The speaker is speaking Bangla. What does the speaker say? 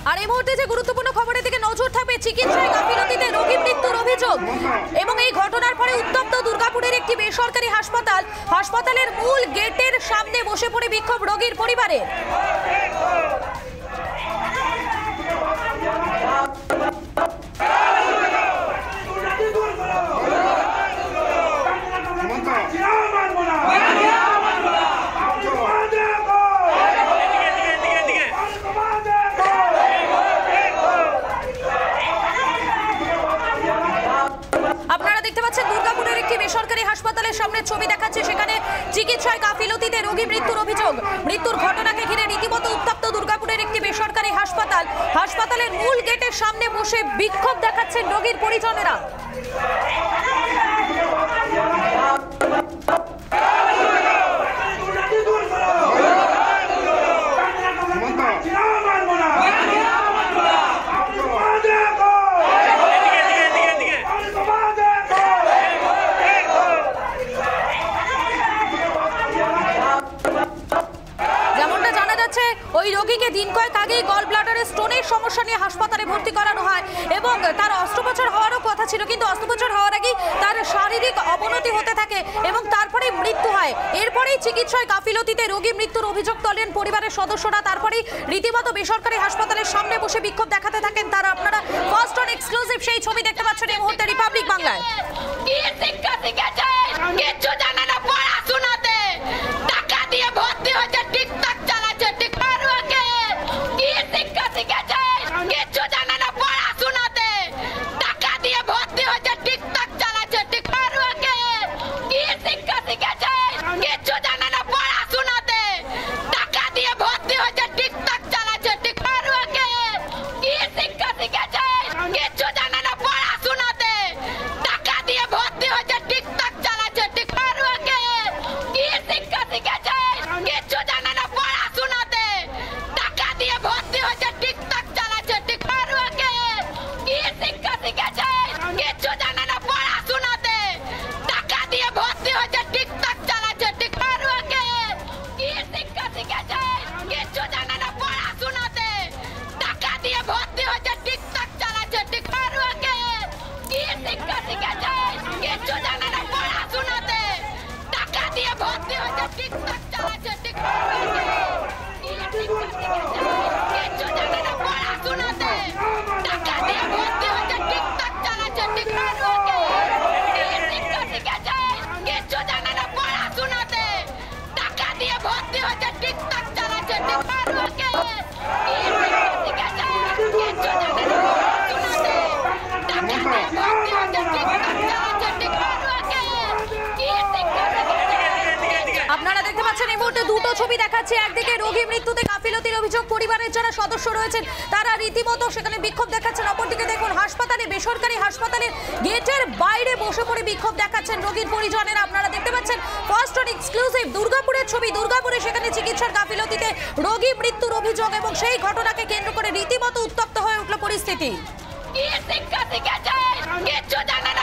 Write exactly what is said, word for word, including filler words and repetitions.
আর এই মুহূর্তে যে গুরুত্বপূর্ণ খবরের দিকে নজর থাকবে, চিকিৎসায় গাফিলতিতে রোগী মৃত্যুর অভিযোগ এবং এই ঘটনার পরে উত্তপ্ত দুর্গাপুরের একটি বেসরকারি হাসপাতাল। হাসপাতালের মূল গেটের সামনে বসে পড়ে বিক্ষোভ রোগীর পরিবারের। দুর্গাপুরের একটি বেসরকারি হাসপাতালের সামনে ছবি দেখাচ্ছে, সেখানে চিকিৎসায় গাফিলতিতে রোগী মৃত্যুর অভিযোগ। মৃত্যুর ঘটনাকে ঘিরে রীতিমতো উত্তপ্ত দুর্গাপুরের একটি বেসরকারি হাসপাতাল। হাসপাতালের মূল গেটের সামনে বসে বিক্ষোভ দেখাচ্ছেন রোগীর পরিজনেরা। ওই রোগীকে দিন কয়েক আগেই গল ব্লাডারের স্টোনের সমস্যা নিয়ে হাসপাতালে ভর্তি করানো হয় এবং তার অস্ত্রোপচার হওয়ারও কথা ছিল, কিন্তু অস্ত্রোপচার হওয়ার আগেই তার শারীরিক অবনতি হতে থাকে এবং তারপরে মৃত্যু হয়। এরপরেই চিকিৎসায় গাফিলতিতে রোগী মৃত্যুর অভিযোগ তোলেন পরিবারের সদস্যরা। তারপরেই রীতিমতো বেসরকারি হাসপাতালের সামনে বসে বিক্ষোভ দেখাতে থাকেন তারা। আপনারা ফার্স্ট অন এক্সক্লুসিভ সেই ছবি দেখতে পাচ্ছেন এই মুহূর্তে রিপাবলিক বাংলায়। টাকা দিয়ে ভর্তি হচ্ছে, টিকটক চালাচ্ছে, দুটো ছবি দেখাচ্ছে। একদিকে রোগী মৃত্যুতে গাফিলতির অভিযোগ, পরিবারের যারা সদস্য রয়েছেন তারা রীতিমতো সেখানে বিক্ষোভ দেখাচ্ছেন। অপরদিকে দেখুন হাসপাতালে, বেসরকারি হাসপাতালের গেটের বাইরে বসে পড়ে বিক্ষোভ দেখাচ্ছেন রোগীর পরিজনেরা। আপনারা দেখতে পাচ্ছেন ফার্স্ট অন এক্সক্লুসিভ দুর্গাপুরের ছবি। দুর্গাপুরে সেখানে চিকিৎসার গাফিলতিতে রোগী মৃত্যুর অভিযোগ এবং সেই ঘটনাকে কেন্দ্র করে রীতিমতো উত্তপ্ত হয়ে উঠল পরিস্থিতি।